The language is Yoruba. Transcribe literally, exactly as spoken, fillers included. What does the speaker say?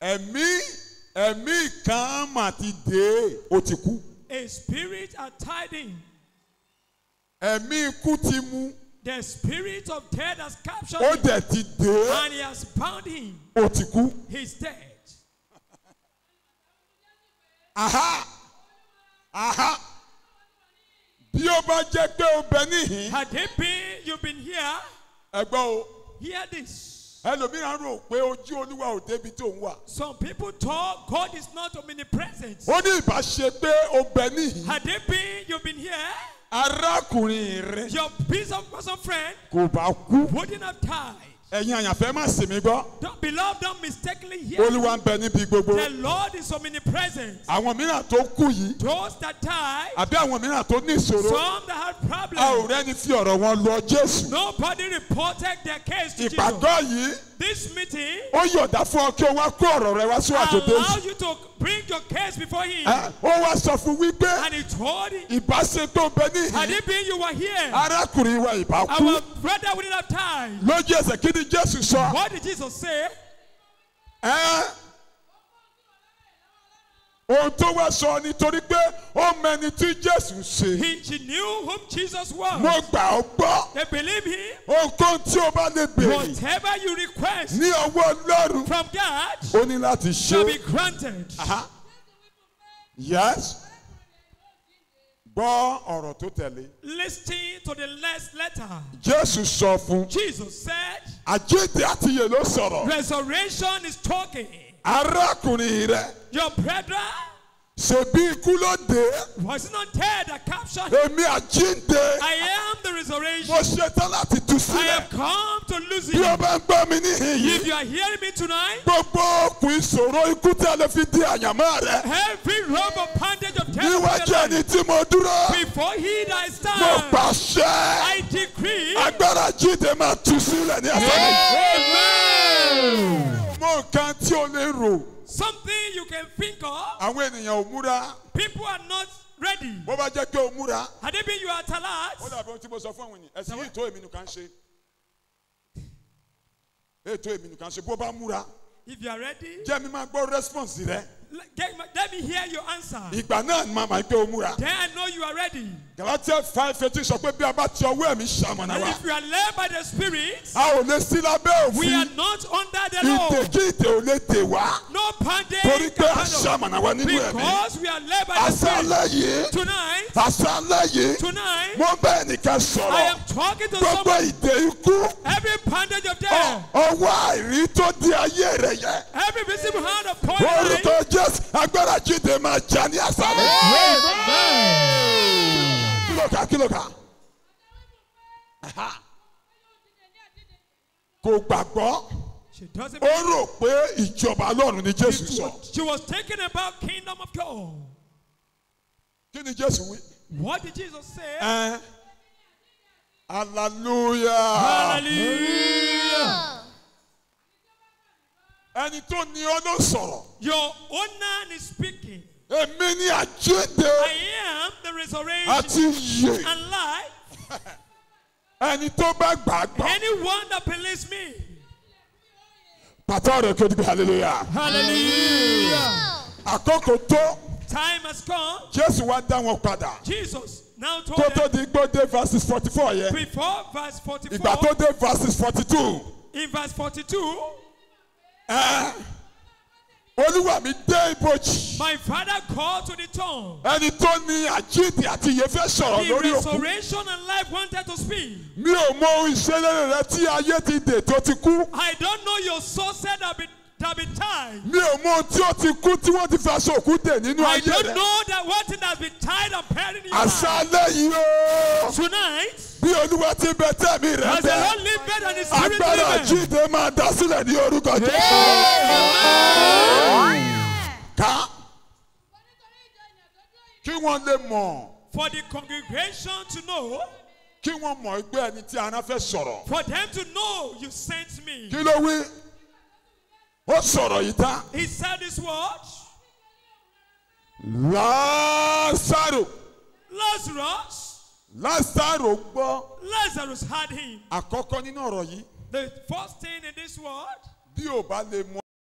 Ẹ̀mí ẹ̀mí kan mà ti dé ó ti kú. A spirit are tied in. Ẹ̀mí ikú ti mú. The spirit of death has captured Ó him. dẹ̀ ti dé. And he has bound him. Ó ti kú. He's dead. Aha! Aha! Bí ó bá jẹ́ pé ó bẹ níhìn. Had it been you've been here, Ẹ gbọ́ o. hear this. Ẹlòmíràn rò pé ojú Olúwa ò débi tó ń wà. Some people talk God is not omnipresent. Ó ní ìbá ṣe pé ó bẹ níhìn. Had it been you've been here, Arákùnrin rẹ̀ your piece of person friend kò bá kú. wouldn't have died. Ẹ̀yin àyànfẹ́ má sì mí gbọ́. Don't, beloved, don't mistakenly hear. Olúwa ń bẹ níbi gbogbo. The Lord is omnipresent. Àwọn mìíràn tó kú yìí. Those that die, Àbí àwọn mìíràn tó ní ìṣòro. some that have A ò problems, rẹ́ni fi ọ̀rọ̀ wọn lọ Jésù. nobody reported their case to Jesus. Ìpàgọ́ yìí This meeting ó yọ̀dá fún ọ kí o wá kó ọ̀rọ̀ rẹ wá síwájú allows Jésù. you to bring your case before him. Ẹ, Ó wá sọ fún wípé And he told him, ìbáṣe tó bẹ had níhìn. it been you were here, Arákùnrin wa ìbá kú. our brother wouldn't have died. Lójú ẹsẹ̀ kí ni Jésù sọ? What did Jesus say? Ẹ, Ohun tó wá sọ nítorí pé ó mẹni tí Jésù ṣe. He, she knew whom Jesus was. Mo gbà ọ́ gbọ́. They believe him. Ohunkóhun tí o bá lè béèrè Whatever you request ní ọwọ́ Ọlọ́run, from God ó ní láti shall be ṣe. granted. Aha. Yes. Gbọ́ ọ̀rọ̀ tó tẹ̀lé. Listen to the last letter. Jésù sọ fún. Jesus said, Àjíǹde àti ìyè ló sọ̀rọ̀. resurrection is talking. Arákùnrin rẹ̀ Your brother ṣebí ikú ló dé. was not dead that captured him. Èmi àjíǹde. I am the Mo resurrection. ṣetán láti tú I sílẹ̀. have come to lose Bí o him. bá ń gbọ́ mi níhìn If yìí, you are hearing me tonight, gbogbo okùn ìṣòro ikú tí a lè fi di àyànmọ́ rẹ̀. every rope of bondage of death Níwájú of your ẹni life, tí mo dúró, before he that mo stands, pàṣẹ. I decree. Agbára jíǹde máa tú sílẹ̀ ní àṣálẹ́. Amen. Mo nǹkan tí o lè rò. Something you can think of. Àwọn ènìyàn ò múra. People are not ready. Bó bá jẹ́ pé o múra. Had it been you are at Ó alert, dàbí ohun tí mo sọ fún àwọn ènìyàn. Ẹ̀sìn yìí tó èmi nìkan ṣe. Ètò èmi nìkan ṣe. Bó bá múra. if you are ready, Jẹ́ mi máa gbọ́ response rẹ. let, get, let me hear your answer. Ìgbà náà ni màá máa gbé o múra. Then I know you are ready. Galatia five eighteen sọ pé bí a bá ti ọwọ́ ẹ̀mí ṣamọ̀nà And wa. if you are led by the Spirit, A ò lè sí lábẹ́ we are òfin. not under the law. Ìdè kí ìdè ò lè dè wá. No bondage Torí pé a can handle. ṣamọ̀nà wa nínú ẹ̀mí. Because we are led by the Spirit. Àṣálẹ́ yìí. Tonight, Àṣálẹ́ yìí. tonight, Mo bá ẹnìkan I sọ̀rọ̀. am talking to Gbogbo someone. ìdè ikú. Every bondage of death, Ọwọ́ àìrí tó di ayé rẹ̀ yẹ. every visible hand of poison, Orúkọ Jésù agbára jíde máa jà ní àṣálẹ́. Kí ló kà? Kí ló kà? Aha. Kò gbàgbọ́. she doesn't Ó rò pé ìjọba Ọlọ́run ni Jésù believe sọ. what she was thinking about kingdom of God. Kí ni Jésù wí? What did Jesus say? Ẹ hallelujah. Hallelujah. Ẹni tó ní ọ ló sọ̀rọ̀. Your owner is speaking. Èmi ni àjíǹde I am the resurrection àti ìyè. and life. Ẹni tó bá gbàgbọ́. Anyone that believes me. Pàtó rẹ̀ kí o dìbò hallelujah. Hallelujah. Àkókò tó Time has come. Jésù wá dá wọn padà. Jesus now told Kó tó them di gbó dé verses forty four yẹn. before verse Ìgbà tó forty-four, dé verses forty two. in verse forty-two, Olúwa mi dé ibojì. my father called to the tomb. Ẹni tó ní àjíǹde àti ìyè fẹ́ sọ̀rọ̀ The lórí òkú. resurrection and life wanted to speak. Mi ò mọ ohun ìṣẹ̀lẹ̀ rẹ tí ayé ti dè tó ti kú. I don't know your soul said that be, that be tied. Mi ò mọ ohun tí ó ti kú tí wọ́n ti fi aṣọ òkú dè nínú I ayé don't rẹ. know that one thing has been tied and buried in your life. Àṣálẹ́ yìí o. Tonight, Bí Olúwa ti bẹ tẹ̀mí rẹ as the bẹ. Lord liveth and the Spirit Agbára liveth. àjíǹde máa dá sílẹ̀ ní orúkọ Jésù. Ká kí wọ́n lè mọ̀. For the congregation to know, Kí wọ́n mọ̀ pé ẹni tí ara fẹ́ sọ̀rọ̀. for them to know you sent me. Kí ló wí? Ó sọ̀rọ̀ yìí tán. He said this word, Lásàrò. Lazarus, Lásàrò gbọ́. Lazarus had him. Àkọ́kọ́ nínú ọ̀rọ̀ yìí. The first thing in this word, Bí ò bá lè mọ